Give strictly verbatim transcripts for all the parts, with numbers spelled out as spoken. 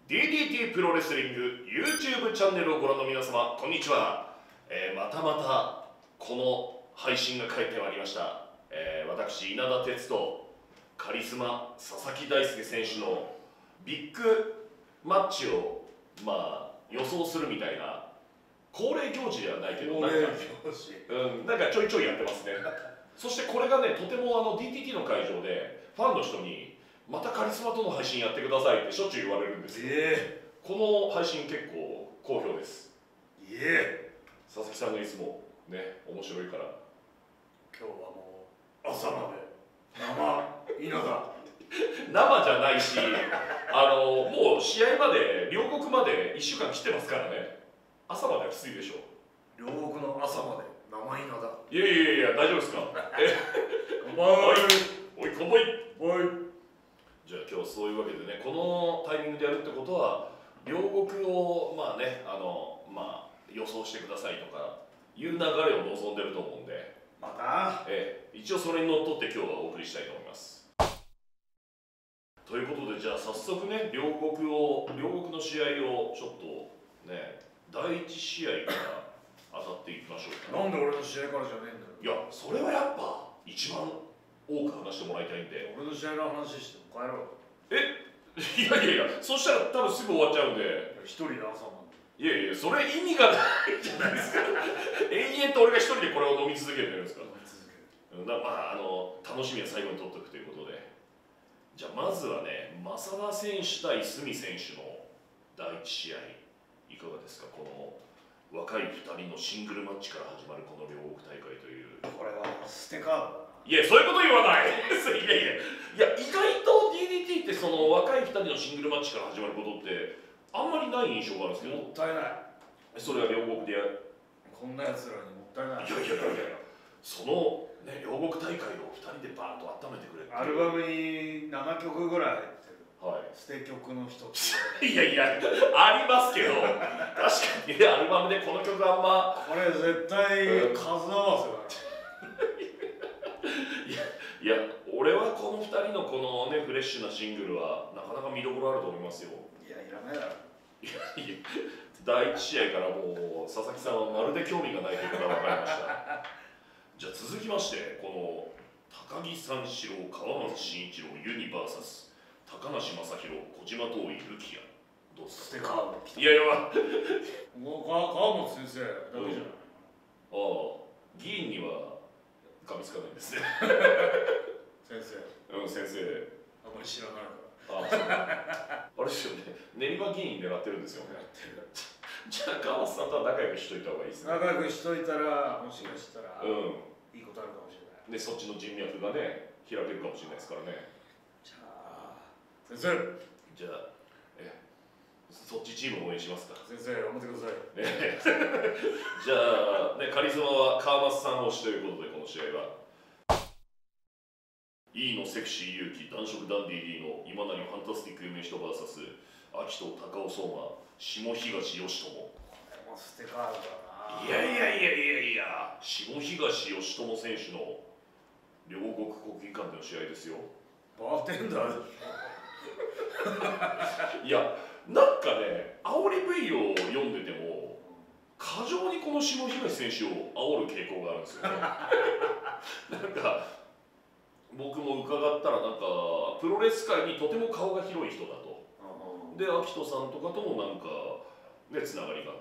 ディーディーティー プロレスリング YouTube チャンネルをご覧の皆様、こんにちは。えー、またまたこの配信が帰ってまいりました。えー、私、稲田哲とカリスマ佐々木大輔選手のビッグマッチを、まあ、予想するみたいな恒例行事ではないけど、なんか、うん、なんかちょいちょいやってますね。そしてこれがね、とてもあの ディーティーティー の会場でファンの人にまたカリスマとの配信やってくださいってしょっちゅう言われるんですよ。えー、この配信結構好評です。えー、佐々木さんがいつもね、面白いから。 今日はもう朝まで生稲田生じゃないし、あのもう試合まで両国までいっしゅうかん切ってますからね。朝まではきついでしょ。 両国の朝まで生稲田。 いやいやいや、大丈夫ですか。え乾杯。 おい乾杯。 おい。 じゃあ今日そういうわけでね、このタイミングでやるってことは両国をまあね、あのまあ予想してくださいとかいう流れを望んでると思うんで、 また、 ええ、一応それにのっとって今日はお送りしたいと思います。ということで、じゃあ早速ね、両国を両国の試合をちょっとね、だいいち試合から当たっていきましょうか。 なんで俺の試合からじゃねえんだよ。 いや、それはやっぱ一番多く話してもらいたいんで。 俺の試合の話しても帰ろう。 えいやいやいや、そしたら多分すぐ終わっちゃうんで。 一人で朝まで。 いやいや、それ意味がないじゃないですか。延々と俺が一人でこれを飲み続けるじゃないですか。 飲み続ける。 だまあ、あの楽しみは最後に取っておくということで。じゃあまずはね、正田選手対角選手のだいいち試合いかがですか。この若いふたりのシングルマッチから始まるこの両国大会という。 これはステカードだな。 いや、そういうこと言わない。いやいやいや、意外と ディーディーティー ってその若いふたりのシングルマッチから始まることってあんまりない印象があるんですけど。 もったいない。 それは両国でやる。 こんなやつらにもったいない。 いやいやいやいや、そのね、両国大会をふたりでバーンと温めてくれって。 アルバムにななきょくぐらい入ってる。 はい。 捨て曲の一つ。 いやいや、ありますけど、確かにね、アルバムでこの曲あんま。 これ絶対数合わせだな。 いや、俺はこのふたりのこのね、フレッシュなシングルはなかなか見どころあると思いますよ。 いや、いらないだろ。 いやいや、だいいち試合からもう佐々木さんはまるで興味がないということが分かりました。じゃあ続きまして、この高木三四郎、川松慎一郎、ユニ ブイエス 高梨正宏、小島東井、ルキア。どうですか。 ステカード来た。 いやいや、 もう川本先生だけじゃない。 ああ、議員には噛みつかないんですね。 先生。 うん、先生。 あんまり知らないから。 ああ、そう。あれですよね。練馬議員狙ってるんですよね。じゃあ川松さんとは仲良くしといた方がいいですね。 仲良くしといたら、もしかしたら、 うん、 いいことあるかもしれない。 で、そっちの人脈がね、開けるかもしれないですからね。 じゃあ、先生。 じゃあ、え、そっちチーム応援しますか。 先生、頑張ってください。 ね、じゃあ、ね、カリスマは川松さん推しということで、この試合は。E のセクシー勇気、男色ダンディー D の今成ファンタスティック夢人 ブイエス 秋と高尾相馬、下東義友。 これもステカードだな。 いやいやいやいやいや、下東義友選手の両国国技館での試合ですよ。 バーテンダーでしょ。いや、なんかね、煽り V を読んでても過剰にこの下東選手を煽る傾向があるんですよね。なんか僕も伺ったら、なんかプロレス界にとても顔が広い人だと。で、秋人さんとかともなんかね、つながりがあって、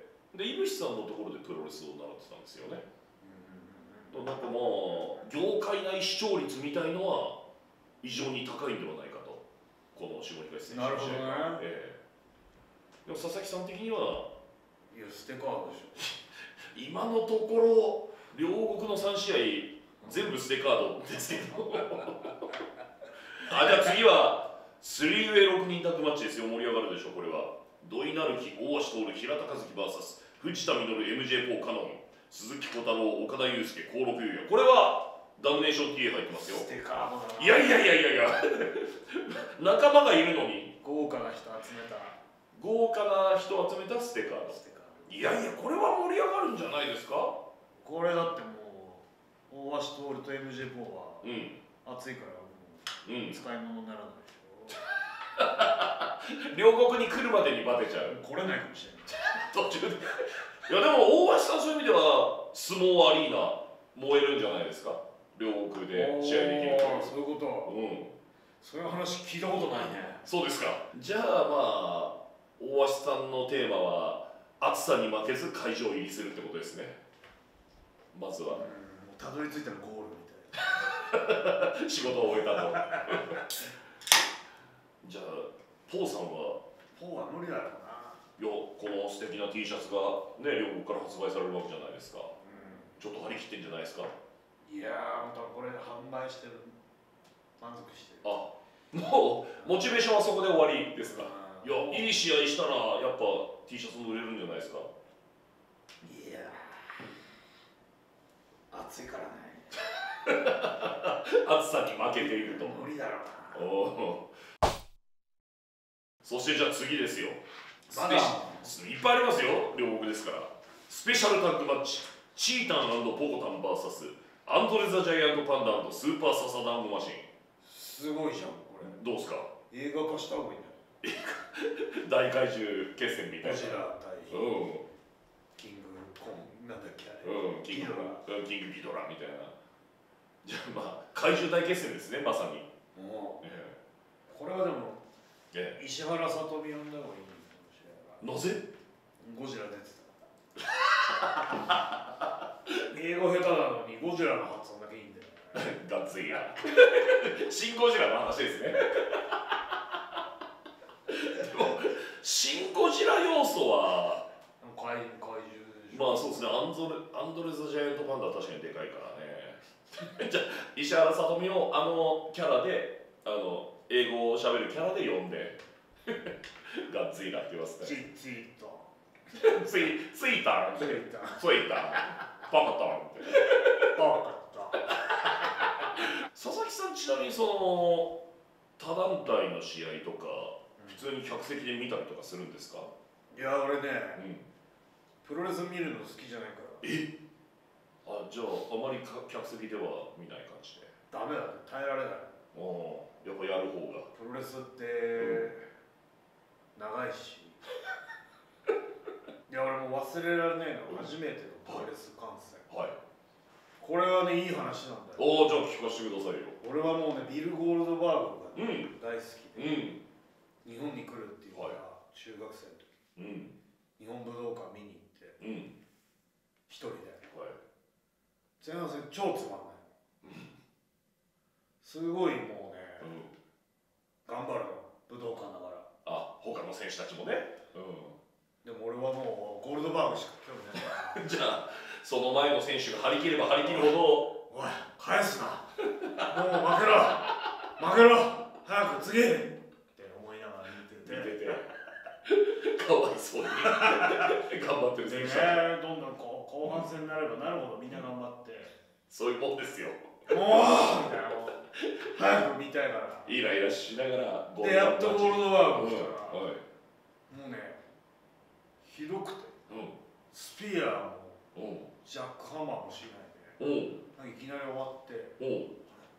で、井口さんのところでプロレスを習ってたんですよね。なんかまあ業界内視聴率みたいのは異常に高いんではないかと、この下東選手の試合が。なるほどね。ええ、でも佐々木さん的には。 いや、ステカードでしょ。 今のところ両国のさん試合全部ステカードですけど。あ、じゃあ次はスリーウェイろくにんタッグマッチですよ。盛り上がるでしょこれは。土井成樹、大橋徹、平田和樹 ブイエス 藤田実、エムジェーフォー カノン、鈴木小太郎、岡田祐介、興梠優也。これはダムネーション ティーエー 入ってますよ。 ステカードだな。 いやいやいやいやいや。仲間がいるのに豪華な人集めた。 豪華な人を集めたステカード。いやいや、これは盛り上がるんじゃないですか。 これだってもう大橋徹と エムジェーフォー は、うん、熱いからもう、うん、使い物にならないでしょ。 両国に来るまでにバテちゃう。 来れないかもしれない途中で。いやでも大橋さん、そういう意味では相撲アリーナ燃えるんじゃないですか。両国で試合できるという。 そういうこと。 うん。 そういう話聞いたことないね。 そうですか。じゃあまあ大橋さんのテーマは暑さに負けず会場入りするってことですね。まずは。 うん、たどり着いたらゴールみたいな。 仕事を終えたと。じゃあポーさんは。 ポーは無理だろうな。 いや、この素敵な T シャツがね、両国から発売されるわけじゃないですか。うん、ちょっと張り切ってんじゃないですか。 いやー、またこれ販売してる。満足してる。 あ、もうモチベーションはそこで終わりですか。いや、いい試合したらやっぱ T シャツも売れるんじゃないですか。 いやー、暑いからね。 暑さに負けていると。 無理だろうな。おお。そしてじゃあ次ですよ。 まだいっぱいありますよ、両国ですから。スペシャルタッグマッチ、チータン&ポコタン ブイエス アンドレ・ザ・ジャイアント・パンダ&スーパーササダンゴマシン。 すごいじゃん、これ。 どうですか。 映画化した方がいいんだよ。 大怪獣決戦みたいな。 ゴジラ対うん、 キングコン、なんだっけあれ。 うん、キングキングギドラみたいな。じゃあまあ怪獣大決戦ですね、まさに。 もう、 ええ、 これはでも、 ええ、 石原さとみ呼んだ方がいいかもしれない。 なぜ。 ゴジラ出てた。英語下手なのにゴジラの発音だけいいんだよ。 がっつりや。シン・ゴジラの話ですね。でもシン・ゴジラ要素は怪怪獣でしょ。 まあそうですね。アンドレアンドレ・ザ・ジャイアント・パンダは確かにでかいからね。じゃあ石原さとみをあのキャラで、あの英語をしゃべるキャラで呼んでがっつりなってますね。 ツイツイート。 ツイツイッターツイッター。 ツイッターパカタンって。 あ、分かった。 佐々木さん、ちなみにその他団体の試合とか普通に客席で見たりとかするんですか。 いや、俺ね、 うん、 プロレス見るの好きじゃないから。 え、あ、じゃああまりか客席では見ない感じで。 ダメだね、耐えられない。 ああ、やっぱやる方が。 プロレスって長いし。いや、俺も忘れられないの、初めてのプロレス観戦。 はい。 これはね、いい話なんだよ。 おお、じゃあ聞かせてくださいよ。 俺はもうね、ビル・ゴールドバーグが、ね、 うん、 大好きで、 うん、 日本に来るっていうから、 はい、 中学生の時、 うん、 日本武道館見に行って、 うん、 一人で。 はい、 前半戦超つまんないの。すごいもうね、 うん、 頑張るの、武道館だから。 あ、他の選手たちもね。うでも俺はもうゴールドバーグしか興味ない。 ん。じゃあその前の選手が張り切れば張り切るほど。 おい、返すな。もう負けろ。負けろ。早く次って思いながら見てて。 見てて。かわいそうに。頑張ってる選手たち。 ね、どんどんこう後半戦になればなるほどみんな頑張って。 そういうもんですよ。 もうみたいな。早く見たいから。 イライラしながらで、やっとゴールドバーグ来たら、 うん、はい、 もうね、ひどくて、 うん、 スピアも、 うん、 ジャックハマーもしないで、 うん、 いきなり終わって、 うん、 終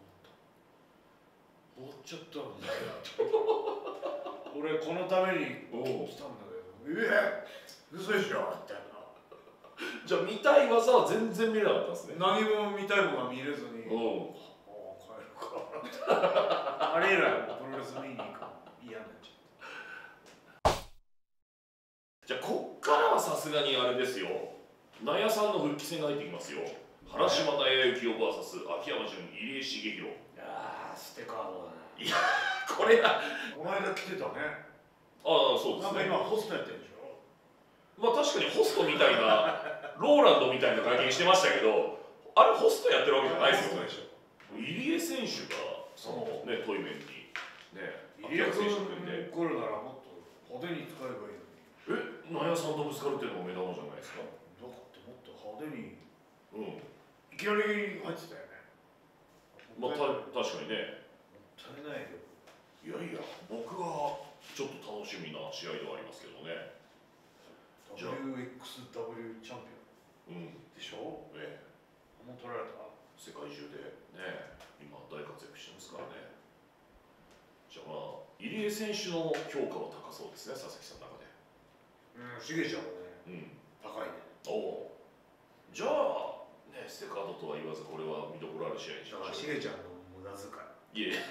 わっちゃったんだよ。俺、このために来たんだけど、ええ、嘘でしょみたいな。 じゃあ見たい技は全然見れなかったんですね。 何も見たいものが見れずに、 うん、 ああ、帰るか。あれ以来、プロレス見に行くの嫌になっちゃった。 じゃあこっからはさすがにあれですよ。納屋さんの復帰戦が入ってきますよ。原島納屋幸雄 ブイエス 秋山純入江茂弘。 いやー、ステカードだね。 いやこれがこの間来てたね。 ああ、そうですね。 なんか今ホストやってるでしょ。 まあ確かにホストみたいなローランドみたいな外見してましたけど、あれホストやってるわけじゃないですよね。入江選手がそのねトイメンにね、 入江君来るならもっと派手に使えばいいのに。 え、納屋さんとぶつかるっていうのが目玉じゃないですか。 だってもっと派手に、 うん、 いきなり入ってたよね。 まあた確かにね。 もったいないよ。 いやいや、僕はちょっと楽しみな試合ではありますけどね。 ダブリューエックスダブリュー チャンピオン、うん、でしょ。 ええ、 もう取られた。 世界中でね、今大活躍してますからね。じじゃあまあ入江選手の評価は高そうですね、佐々木さんの中で。 うん、しげちゃんもね、 うん、 高いね。 おお、じゃあね、ステカードとは言わずこれは見どころある試合にしだからましょう。 しげちゃんの無駄遣い。 いえ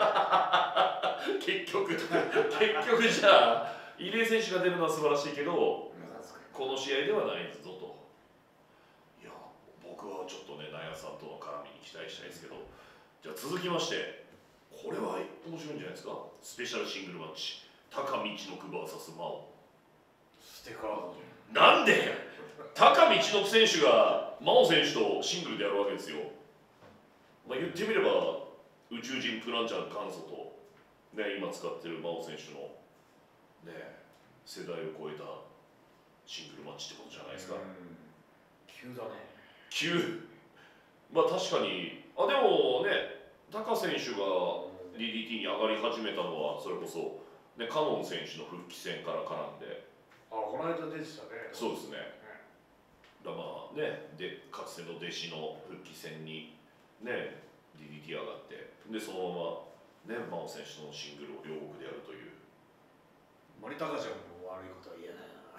結局結局じゃあ入江選手が出るのは素晴らしいけど、 無駄遣い。 この試合ではないぞと。いや、僕はちょっとね、ナヤさんとの絡みに期待したいですけど、じゃあ続きまして、これは面白いんじゃないですか。スペシャルシングルマッチ、高道のく ブイエス 真央。 ステカードじなんで高道のく選手が真央選手とシングルでやるわけですよ。まあ、言ってみれば宇宙人プランチャー元祖と、ね、今使ってる真央選手の、ね、世代を超えたシングルマッチってことじゃないですか。 急だね。 急。まあ確かに、あ、でもね、タカ選手が ディーディーティー に上がり始めたのはそれこそ、ね、カノン選手の復帰戦から絡んで。 あ、この間出てたね。 そうですね。だまあね、でかつての弟子の復帰戦にね ディーディーティー 上がって、でそのままね真央選手のシングルを両国でやるという。 森高ちゃんも悪いことは言えないな。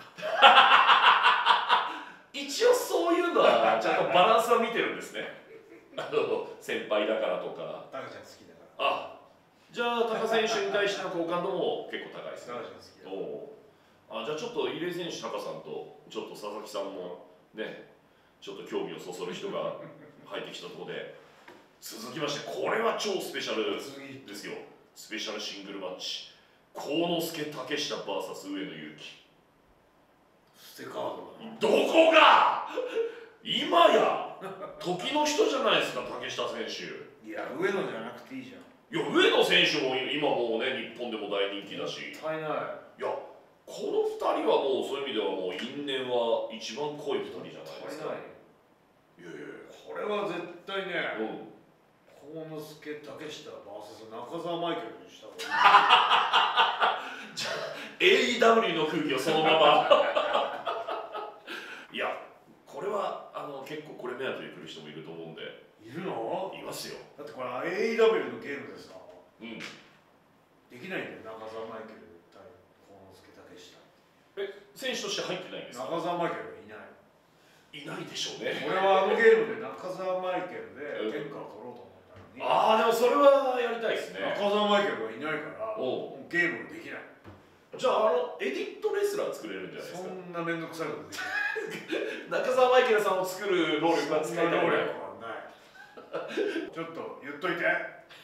一応そういうのはちゃんとバランスは見てるんですね。あの先輩だからとか。 高ちゃん好きだから。 あ、じゃあ高選手に対しての好感度も結構高いですね。 高ちゃん好きだ。 おあ、じゃあちょっと入江選手、高さんとちょっと佐々木さんもね、ちょっと興味をそそる人が入ってきたところで、続きまして、これは超スペシャルですよ。スペシャルシングルマッチ、幸之助竹下 ブイエス 上野由岐。 ステカードだな。 どこが今や時の人じゃないですか、竹下選手。 いや、上野じゃなくていいじゃん。 いや、上野選手も今もうね、日本でも大人気だし。 もったいない。 いや、このふたりはもうそういう意味ではもう因縁は一番濃いふたりじゃないですか。いやいやいや、 これは絶対ね、 うん、 幸之助竹下 ブイエス 中澤マイケルにした方がいい。 じゃあ エーイーダブリュー の空気をそのままいや、これはあの結構これ目当てに来る人もいると思うんで。 いるの？ いますよ。 だってこれ エーイーダブリュー のゲームでさ、 うん、 できないんだよ、中澤マイケル対幸之助竹下。 え、選手として入ってないんですか？ 中澤マイケルがいない。 いないでしょうね。 俺はあのゲームで中澤マイケルで天下を取ろうと思ったのに、 ああ、でもそれはやりたいですね。 中澤マイケルがいないからおもうゲームができない。 じゃあ、あのエディットレスラー作れるんじゃないですそか。 んな面倒くさいことできない。 中澤マイケルさんを作る労力は使いたい能ぐらい。 力はないちょっと言っといて。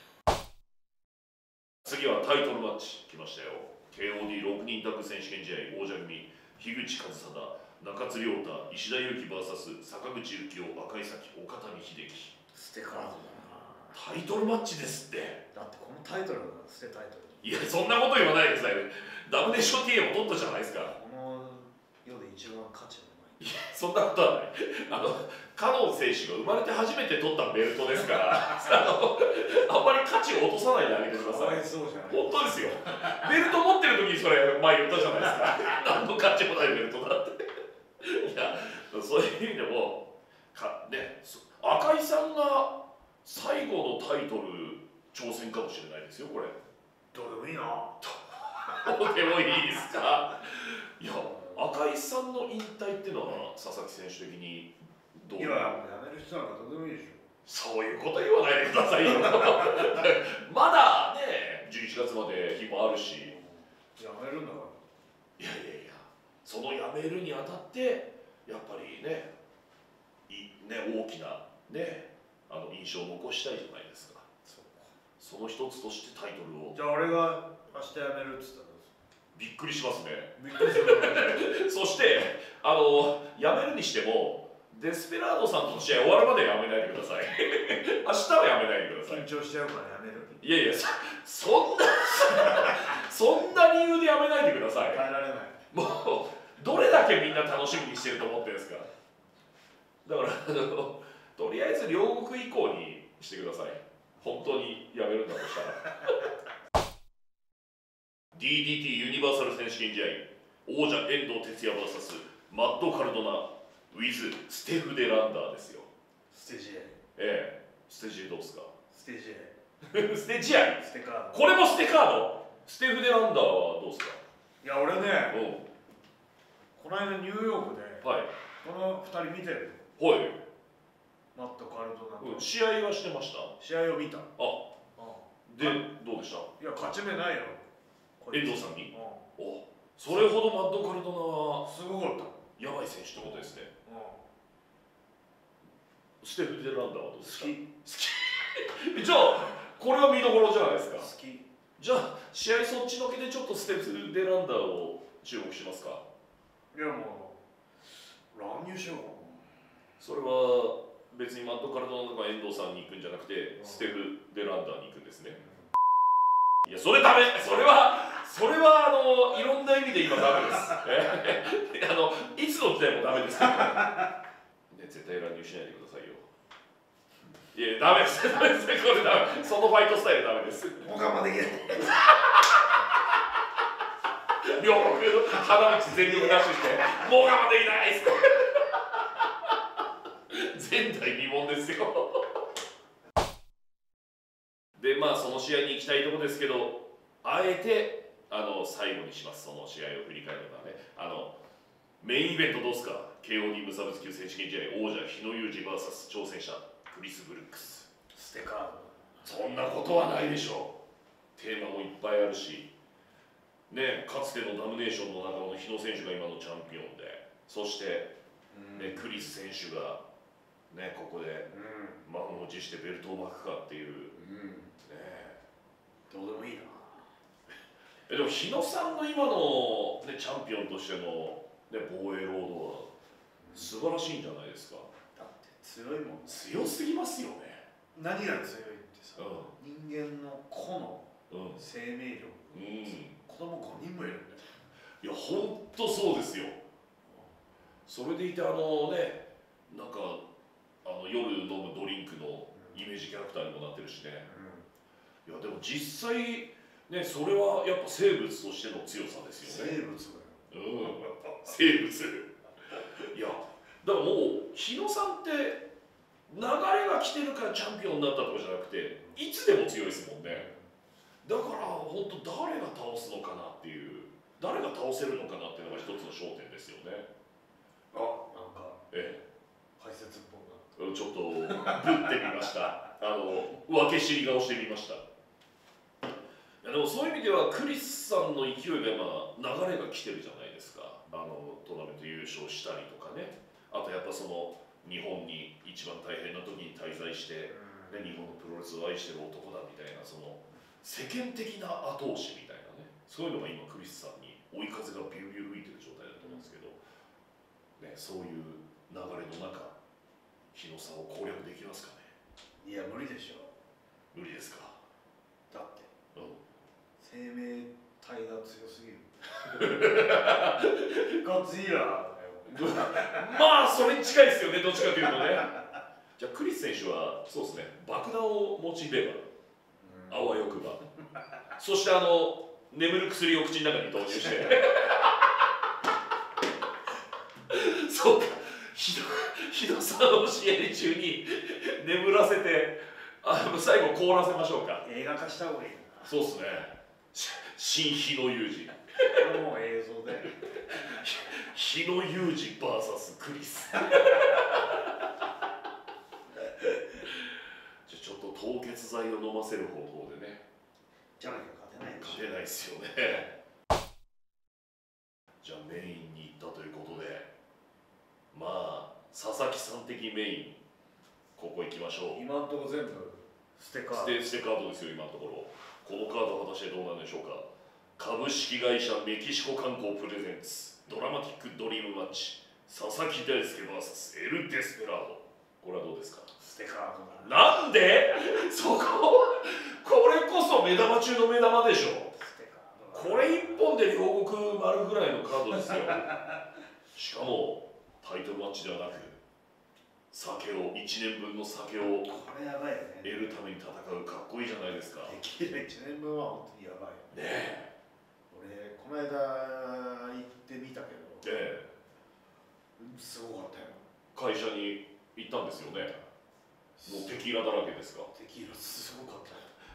次はタイトルマッチ来ましたよ。 ケーオーディーろく 人タッグ選手権試合王者組、樋口和貞、中津亮太、石田裕樹 ブイエス 坂口幸雄、赤井咲、岡谷秀樹。 ステカードだな。 タイトルマッチですって。 だってこのタイトルがステタイトル。 いや、そんなこと言わないでくださいね。ダブネーション ティーエー も取ったじゃないですか。 この世で一番価値のない。 いや、そんなことはない。あのカノン選手が生まれて初めて取ったベルトですからあのあんまり価値を落とさないであげてください。 そうじゃない。 本当ですよ。ベルト持ってる時にそれ前言ったじゃないですか。何の価値もないベルトだっていや、そういう意味でもか、ね、赤井さんが最後のタイトル挑戦かもしれないですよ、これ。 どうでもいいな。 どうでもいいですか。いや、赤井さんの引退っていうのは佐々木選手的にどう？ いや、もうやめる人なんかどうでもいいでしょ。 そういうこと言わないでくださいよまだね、じゅういちがつまで日もあるし。 やめるんだから。 いやいやいや、その辞めるにあたってやっぱりね、いね大きなね、あの印象を残したいじゃないですか。その一つとしてタイトルを。 じゃあ俺が明日辞めるっつったらびっくりしますね。 びっくりするそしてあの辞めるにしてもデスペラードさんとの試合終わるまでやめないでください明日はやめないでください。 緊張しちゃうからやめる。 いやいや、そ, そんなそんな理由でやめないでください。 耐えられない。 もうどれだけみんな楽しみにしてると思ってるんですか。だからあのとりあえず両国以降にしてください。本当にやめるんだとしたらディーディーティー ユニバーサル選手権試合、王者遠藤哲也 ブイエス マッド・カルドナ with ステフ・デランダーですよ。 ステージ A。 ええ、ステージ A どうですか。 ステージ A。 捨て試合。 ステカード。 これも捨てカード。ステフ・デランダーはどうですか？ いや俺ね、 うん。 この間ニューヨークではい。 このふたり見てる。 はい。 マット・カルトナとうん、試合はしてました。 試合を見た。 あ、 うで、どうでした？ んいや勝ち目ないよ。 遠藤さんに。 うお、それほどマッド・カルトナはんすごかった。 やばい選手ってことですね。 うステフ・デランダーはどうんですか？ 好き。 好き。じゃあ、これは見どころじゃないですか。 好き。 じゃあ、試合そっちのけでちょっとステフ・デランダーを注目しますか？ いやもう乱入しようかな。 それは別にマット・カルトナとか遠藤さんに行くんじゃなくて、ステフ・デランダーに行くんですね。いや、それダメ。それはそれはあのいろんな意味で今ダメです。えあのいつの時代もダメですから、ね、絶対乱入しないでくださいよ。いや、ダメです。ダメです。これダメ。そのファイトスタイルダメです。 もう我慢できない。 両国花道全力ダッシュして、もう我慢できないです。前代未聞ですよ。で、まあその試合に行きたいところですけど、あえてあの最後にします。その試合を振り返るのはね、あのメインイベントどうですか？ ケーオーディー 無差別級選手権試合、王者日野裕二 ブイエス 挑戦者クリス・ブルックス。 ステカード。 そんなことはないでしょう。テーマもいっぱいあるし、ね、かつてのダムネーションの仲間の日野選手が今のチャンピオンで、そして、ね、クリス選手が、ね、ここで満を持してベルトを巻くかっていう、 うんね、 どうでもいいな。 えでも日野さんの今の、ね、チャンピオンとしての、ね、防衛ロードは素晴らしいんじゃないですか。 だって強いもん。 強すぎますよね。 何が強いってさ、 う人間の個のん、うん、 生命力、 うん、 子供ごにんもいるんだよ。 いや本当そうですよ。それでいてあのね、なんかあの夜飲むドリンクのイメージキャラクターにもなってるしね。いやでも実際ね、それはやっぱ生物としての強さですよね。 生物だよ。 うん、生物。いやだからもう日野さんって流れが来てるからチャンピオンになったとかじゃなくて、いつでも強いですもんね。だから本当誰が倒すのかなっていう、誰が倒せるのかなっていうのが一つの焦点ですよね。 あ、なんかええ、 解説っぽくなった。 ちょっとぶってみました。あの分け知り顔してみました。いやでもそういう意味ではクリスさんの勢いが今流れが来てるじゃないですか。あのトーナメント優勝したりとかね、あとやっぱその日本に一番大変な時に滞在して、ね、日本のプロレスを愛してる男だみたいな、その世間的な後押しみたいなね、そういうのが今クリスさんに追い風がビュービュー吹いてる状態だと思うんですけど、ね、そういう流れの中日野さんを攻略できますかね。 いや無理でしょ。 無理ですか。 だって、 うん、 生命体が強すぎる。ゴッジラーだよ。 まあそれに近いですよね、どっちかというとね。じゃあクリス選手はそうですね、爆弾を用いれば、あわよくば、そしてあの眠る薬を口の中に投入してそうか、ひどひどさの試合中に眠らせて、あの最後凍らせましょうか。 映画化した方がいいな。 そうですね、新日野裕二。 これもう映像で日野裕二 ブイエス クリス。じゃあちょっと凍結剤を飲ませる方法でね、 じゃなきゃ勝てないか。 勝てないですよね。じゃあメインに行ったということで、まあ佐々木さん的メイン、ここ行きましょう。 今のところ全部ステカード。 ステステカードですよ今のところ。このカードは果たしてどうなんでしょうか。株式会社メキシコ観光プレゼンツドラマティックドリームマッチ、佐々木大輔 ブイエス エル・デスペラード。これはどうですか。 ステカードだ。 なんでそこ、これこそ目玉中の目玉でしょ。 ステカードだ。 これ一本で両国丸ぐらいのカードですよ。しかもタイトルマッチではなく、酒をいちねんぶんの酒をこれやばいよね。 得るために戦う、かっこいいじゃないですか。 できるいちねんぶんは本当にやばいよねえ。 俺この間行ってみたけど、 ええ、 すごかったよ。 会社に行ったんですよね。もうテキーラだらけですか。 テキーラすごかったよ。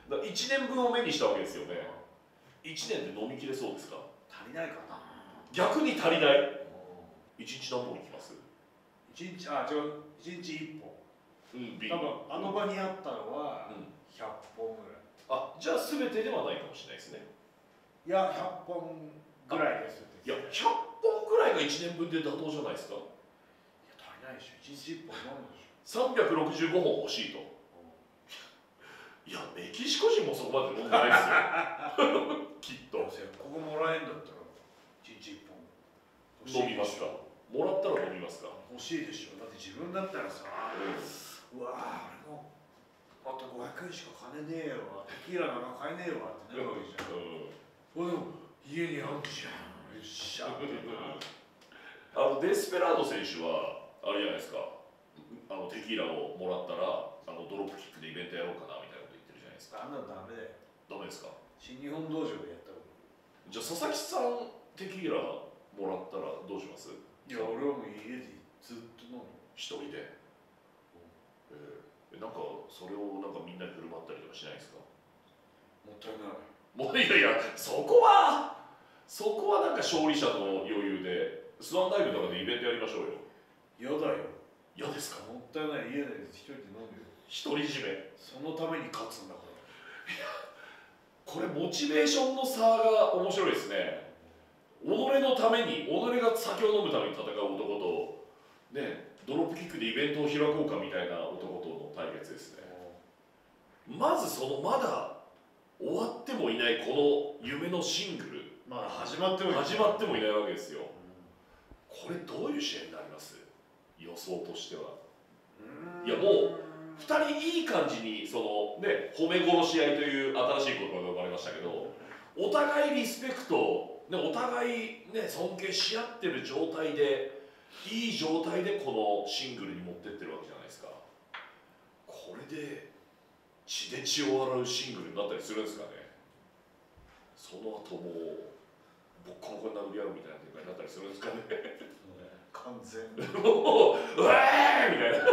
だからいちねんぶんを目にしたわけですよね。いちねんで飲み切れそうですか？ 足りないかな。 逆に足りない。いちにち何本いきます？ いちにち、あ、違う、いちにちいっぽん。 うん、 多分あの場にあったのはひゃっぽんぐらい。 あ、じゃあ全てではないかもしれないですね。 いや、ひゃっぽんぐらいですよ。 いや、ひゃっぽんぐらいがいちねんぶんで妥当じゃないですか。 いや、足りないでしょ。いちにちいっぽん飲むでしょ。 さんびゃくろくじゅうごほん欲しいと。いや、メキシコ人もそこまで飲んでないですよ。きっと。 ここもらえんだったらいちにちいっぽん飲みますか？もらったら飲みますか？ 欲しいでしょ。だって自分だったらさ、うわぁ、俺もあとごひゃくえんしか金ねえわ、テキーラなんか買えねえわってなるわけじゃん。うん、でも家にあるじゃん、よっしゃってあのデスペラード選手はあれじゃないですか、あのテキーラをもらったらあのドロップキックでイベントやろうかなみたいなこと言ってるじゃないですか。 あんなのダメだよ。 ダメですか？ 新日本道場でやったこと。 じゃあ佐々木さんテキーラもらったらどうします？ いや、俺はもう家でずっと飲む。 一人で、うん、えー、なんかそれをなんかみんなに振る舞ったりとかしないですか？ もったいない。 もういやいや、そこはそこはなんか勝利者の余裕でスワンダイブとかでイベントやりましょうよ。 嫌だよ。 嫌ですか？ もったいない。家で一人で飲むよ。 独り占め。 そのために勝つんだから。 これモチベーションの差が面白いですね。己のために、己が酒を飲むために戦う男と、ね、ドロップキックでイベントを開こうかみたいな男との対決ですね。まずそのまだ終わってもいないこの夢のシングル、 まだ始まってもいない始まってもいないわけですよ。これどういう試合になります？予想としては。いやもうふたりいい感じにその、ね、褒め殺し合いという新しい言葉が生まれましたけど、お互いリスペクト、ね、お互い、ね、尊敬し合ってる状態でいい状態でこのシングルに持ってってるわけじゃないですか。これで血で血を洗うシングルになったりするんですかね。その後もうボッコボコに殴り合うみたいな展開になったりするんですかね。 完全にもううわーみたいな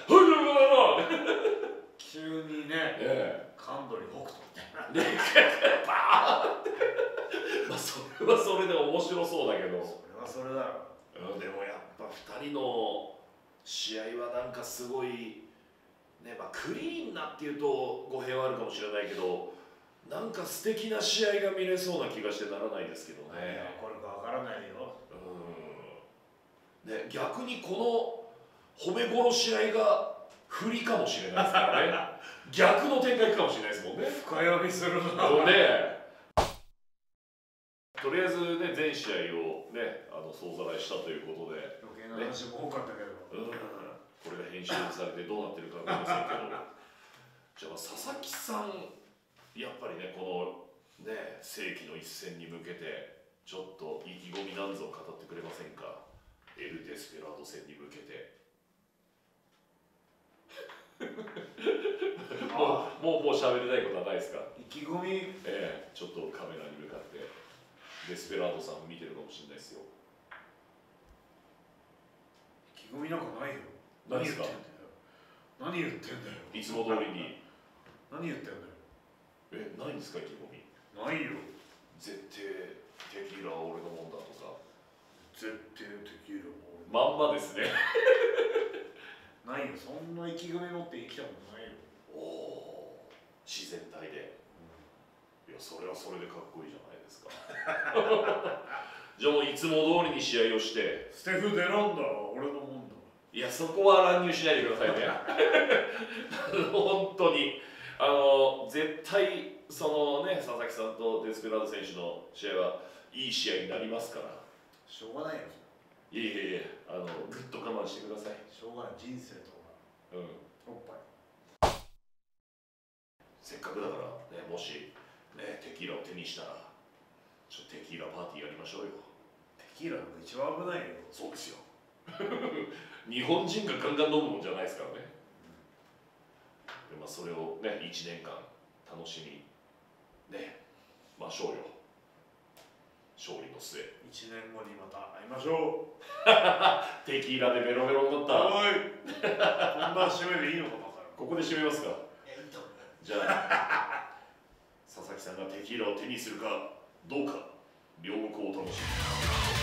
急にね、 ええ、 カンドリ北斗みたいなでバーンってまあそれはそれで面白そうだけど、 それはそれだろう、でもやっぱふたりの試合はなんかすごいね、まあクリーンなっていうと語弊はあるかもしれないけど、なんか素敵な試合が見れそうな気がしてならないですけどね。 これかわからないよ。 うん、ね、逆にこの褒め殺し合いが不利かもしれないですからね。逆の展開かもしれないですもんね。 深読みするな。 ね、とりあえずね、全試合をね、あの総ざらいしたということで、 余計な話も多かったけど、 うん、これが編集されてどうなってるかわかりませんけど、じゃあ佐々木さん、やっぱりね、このね、世紀の一戦に向けて、ちょっと意気込みなんぞを語ってくれませんか？エル・デスペラード戦に向けて。もう、もう、もう喋れないことはないですか？ 意気込み、 ええ、ちょっとカメラに向かってデスペラードさん見てるかもしれないですよ。 意気込みなんかないよ。 何ですか？ 何言ってんだよ。 いつも通りに。 何言ってんだよ。 え、ないんですか、意気込み？ ないよ。 絶対テキーラは俺のもんだとか。 絶対テキーラは俺まんまですね。 ないよ。そんな意気込み持って生きたことないよ。 おお、自然体で、うん、いやそれはそれでかっこいいじゃないですか。じゃあもういつも通りに試合をして、 ステフ・デランダは俺のもんだ。 いやそこは乱入しないでくださいね。本当にあの絶対そのね、佐々木さんとデスペラード選手の試合はいい試合になりますから。 しょうがないよ。 いえいえいえ、あのぐっと我慢してください。 しょうがない。人生とか、 うん、 おっぱい。 せっかくだからね、もしねテキーラを手にしたらちょっとテキーラパーティーやりましょうよ。 テキーラが一番危ないよ。 そうですよ。日本人がガンガン飲むもんじゃないですからね。うん、でまあそれをねいちねんかん楽しみねましょうよ。勝利の末。 いちねんごにまた会いましょう。 テキーラでベロベロになったら。 おい。こんな締めでいいのかバカ。 ここで締めますか。じゃあさんがテキーラを手にするかどうか、両国をお楽しみに。